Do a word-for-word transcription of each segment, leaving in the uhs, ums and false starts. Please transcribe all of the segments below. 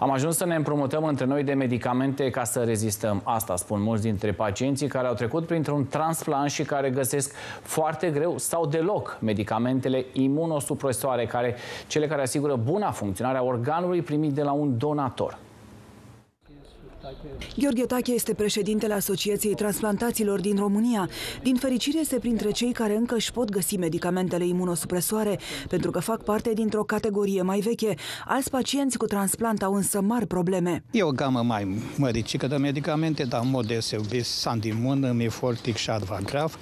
Am ajuns să ne împrumutăm între noi de medicamente ca să rezistăm. Asta spun mulți dintre pacienții care au trecut printr-un transplant și care găsesc foarte greu sau deloc medicamentele imunosupresoare, care, cele care asigură buna funcționare a organului primit de la un donator. Gheorghe Tache este președintele Asociației Transplantaților din România. Din fericire este printre cei care încă își pot găsi medicamentele imunosupresoare, pentru că fac parte dintr-o categorie mai veche. Alți pacienți cu transplant au însă mari probleme. E o gamă mai măricică de medicamente, dar în mod deosebit Sandimun, Mifortic și Advagraf,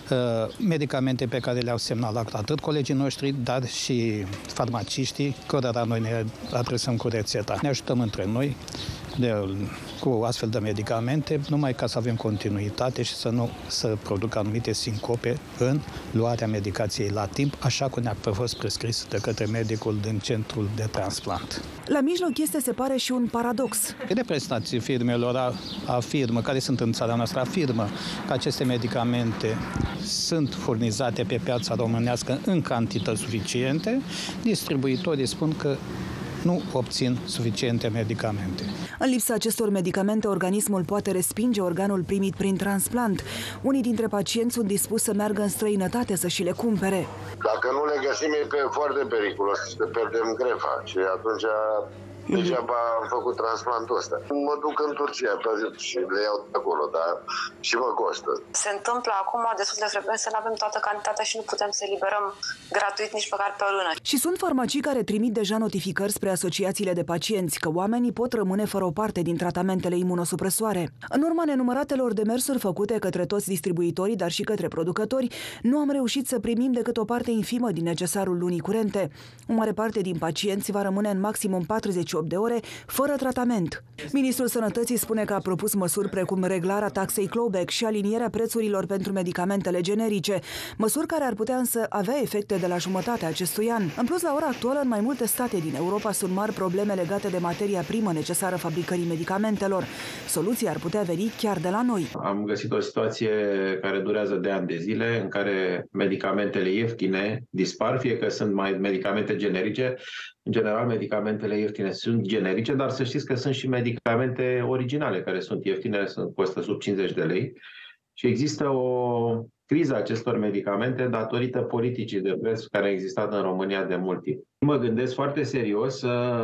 medicamente pe care le-au semnalat atât colegii noștri, dar și farmaciștii, cărora noi ne adresăm cu rețeta. Ne ajutăm între noi de, cu astfel de medicamente, numai ca să avem continuitate și să nu să producă anumite sincope în luarea medicației la timp, așa cum ne-a fost prescris de către medicul din centrul de transplant. La mijloc este, se pare, și un paradox. Reprezentanții firmelor afirmă, care sunt în țara noastră, afirmă că aceste medicamente sunt furnizate pe piața românească în cantități suficiente. Distribuitorii spun că nu obțin suficiente medicamente. În lipsa acestor medicamente, organismul poate respinge organul primit prin transplant. Unii dintre pacienți sunt dispuși să meargă în străinătate să și le cumpere. Dacă nu le găsim, e foarte periculos să pierdem grefa și atunci degeaba am făcut transplantul ăsta. Mă duc în Turcia și le iau de acolo, dar și mă costă. Se întâmplă acum destul de frecvent să nu avem toată cantitatea și nu putem să eliberăm gratuit nici măcar pe o lună. Și sunt farmacii care trimit deja notificări spre asociațiile de pacienți că oamenii pot rămâne fără o parte din tratamentele imunosupresoare. În urma nenumăratelor demersuri făcute către toți distribuitorii, dar și către producători, nu am reușit să primim decât o parte infimă din necesarul lunii curente. O mare parte din pacienți va rămâne în maximum patruzeci și opt de ore fără tratament. Ministrul Sănătății spune că a propus măsuri precum reglarea taxei clawback și alinierea prețurilor pentru medicamentele generice, măsuri care ar putea însă avea efecte de la jumătatea acestui an. În plus, la ora actuală, în mai multe state din Europa sunt mari probleme legate de materia primă necesară fabricării medicamentelor. Soluția ar putea veni chiar de la noi. Am găsit o situație care durează de ani de zile, în care medicamentele ieftine dispar, fie că sunt mai medicamente generice. În general, medicamentele ieftine sunt generice, dar să știți că sunt și medicamente originale care sunt ieftine, sunt, costă sub cincizeci de lei. Și există o criză a acestor medicamente datorită politicii de preț care a existat în România de mult timp. Mă gândesc foarte serios să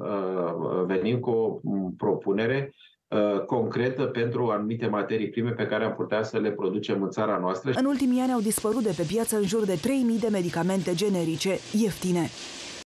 uh, venim cu o propunere uh, concretă pentru anumite materii prime pe care am putea să le producem în țara noastră. În ultimii ani au dispărut de pe piață în jur de trei mii de medicamente generice ieftine.